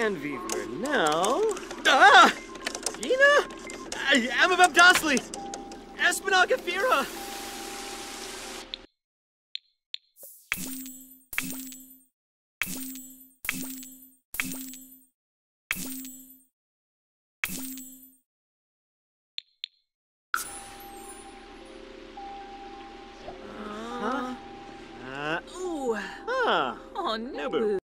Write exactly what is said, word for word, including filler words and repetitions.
and Vivler now. Ah! Ina? Amabab Dasli! Espinagafira! Huh? Uh, Ooh. huh. Oh, no. Nobu.